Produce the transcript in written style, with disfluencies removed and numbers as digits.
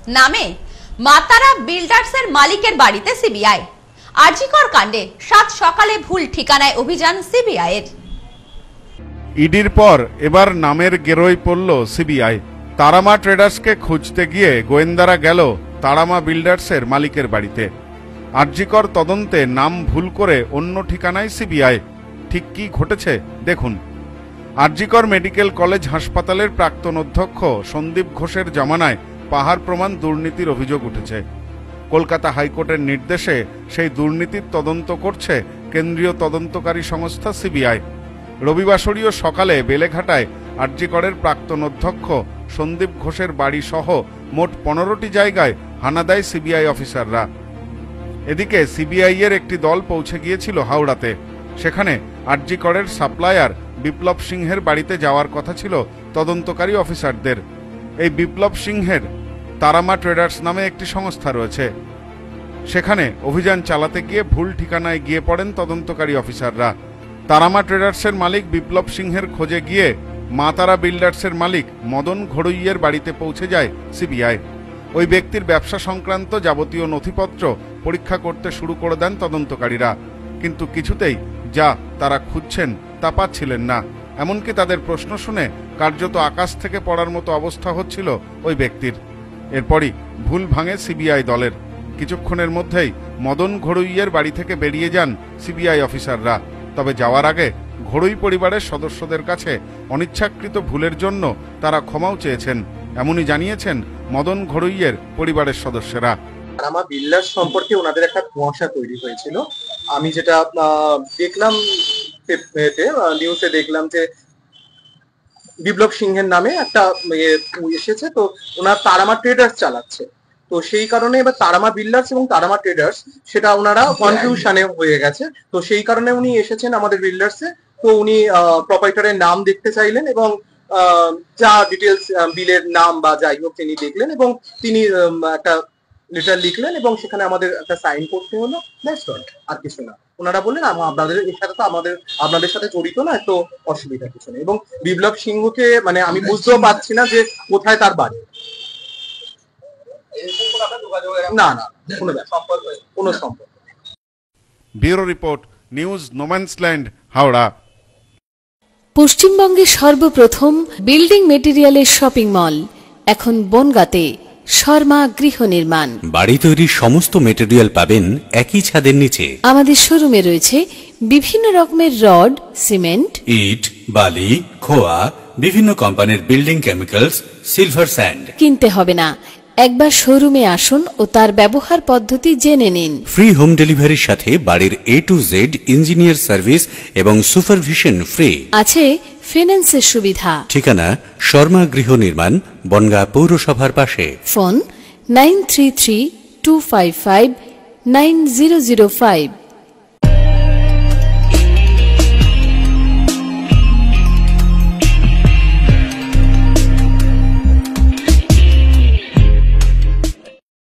নামে মাতারা বিল্ডার্সের মালিকের বাড়িতে সিবিআই। আরজিকর কাণ্ডে 7 সকালে ভুল ঠিকানায় অভিযান সিবিআই এর। ইডির পর এবার নামের গেরোয় পড়ল সিবিআই। তারামা ট্রেডার্সকে খুঁজতে গিয়ে গোয়েন্দারা গেল তারামা বিল্ডার্সের মালিকের বাড়িতে। আরজিকর তদন্তে নাম ভুল করে অন্য ঠিকানায় সিবিআই। ঠিক কি ঘটেছে দেখুন। আরজিকর মেডিকেল কলেজ হাসপাতালের প্রাক্তন অধ্যক্ষ সন্দীপ ঘোষের জামানায় পাহাড় প্রমাণ দুর্নীতির অভিযোগ উঠেছে। কলকাতা হাইকোর্টের নির্দেশে সেই দুর্নীতির তদন্ত করছে কেন্দ্রীয় তদন্তকারী সংস্থা সিবিআই। রবিবাসরীয় সকালে বেলেঘাটায় আরজিকরের প্রাক্তন অধ্যক্ষ সন্দীপ ঘোষের বাড়ি সহ মোট 15টি জায়গায় হানা দেয় সিবিআই অফিসাররা। এদিকে সিবিআই এর একটি দল পৌঁছে গিয়েছিল হাওড়াতে। সেখানে আরজিকরের সাপ্লায়ার বিপ্লব সিংহের বাড়িতে যাওয়ার কথা ছিল তদন্তকারী অফিসারদের। এই বিপ্লব সিংহের তারামা ট্রেডার্স নামে একটি সংস্থা রয়েছে। সেখানে অভিযান চালাতে গিয়ে ভুল ঠিকানায় গিয়ে পড়েন তদন্তকারী অফিসাররা। তারামা ট্রেডার্সের মালিক বিপ্লব সিংহের খোঁজে গিয়ে মাতারা বিল্ডার্সের মালিক মদন ঘড়ইয়ের বাড়িতে পৌঁছে যায় সিবিআই। ওই ব্যক্তির ব্যবসা সংক্রান্ত যাবতীয় নথিপত্র পরীক্ষা করতে শুরু করে দেন তদন্তকারীরা। কিন্তু কিছুতেই যা তারা খুঁজছেন তা পাচ্ছিলেন না। এমনকি তাদের প্রশ্ন শুনে কার্যত আকাশ থেকে পড়ার মতো অবস্থা হচ্ছিল ওই ব্যক্তির। এরপরই ভুল ভাঙে সিবিআই দলের। কিছুক্ষণের মধ্যেই মদন ঘড়ইয়ের বাড়ি থেকে বেরিয়ে যান সিবিআই অফিসাররা। তবে যাওয়ার আগে ঘড়ই পরিবারের সদস্যদের কাছে অনিচ্ছাকৃত ভুলের জন্য তারা ক্ষমাও চেয়েছেন। এমনই জানিয়েছেন মদন ঘড়ইয়ের পরিবারের সদস্যরা। তারামা বিল্ডার্স সম্পর্কে ওনাদের একটা কুয়াশা তৈরি হয়েছিল। আমি যেটা দেখলাম নিউজে দেখলাম যে বিপ্লব সিংহের নামে একটা এসেছে, তো ওনার তারামা ট্রেডার্স চালাচ্ছে। তো সেই কারণে এবার তারামা বিল্ডার্স এবং তারামা ট্রেডার্স সেটা ওনারা কনফিউশনে হয়ে গেছে। তো সেই কারণে উনি এসেছেন আমাদের বিল্ডার্সে। তো উনি প্রপাইটারের নাম দেখতে চাইলেন এবং যা ডিটেলস বিলের নাম বা যাই হোক তিনি দেখলেন এবং তিনি একটা লেটার লিখলেন এবং সেখানে আমাদের একটা সাইন করতে হলো। আর কিছু না। ওনারা বললেন আপনাদের এর সাথে তো আপনাদের সাথে জড়িত না, তো অসুবিধা কিছু নেই। এবং বিপ্লব সিংহকে মানে আমি বুঝতেও পারছি না যে কোথায় তার বাড়ি। না না কোনো সম্পর্ক। Bureau report, news no man's land, Howrah. পশ্চিমবঙ্গের সর্বপ্রথম বিল্ডিং মেটেরিয়ালের শপিং মল এখন বনগাঁতে। শর্মা গৃহ নির্মাণ। বাড়ি তৈরির সমস্ত মেটেরিয়াল পাবেন একই ছাদের নিচে। আমাদের শোরুমে রয়েছে বিভিন্ন রকমের রড, সিমেন্ট, ইট, বালি, খোয়া, বিভিন্ন কোম্পানির বিল্ডিং কেমিক্যালস, সিলভার স্যান্ড। কিনতে হবে না, একবার শোরুমে আসুন ও তার ব্যবহার পদ্ধতি জেনে নিন। ফ্রি হোম ডেলিভারির সাথে বাড়ির A to Z engineer service এবং সুপারভিশন ফ্রি। আছে ফিন্যান্সের সুবিধা। ঠিকানা শর্মা গৃহ নির্মাণ, বনগাঁ পৌরসভার পাশে। ফোন 9332559005।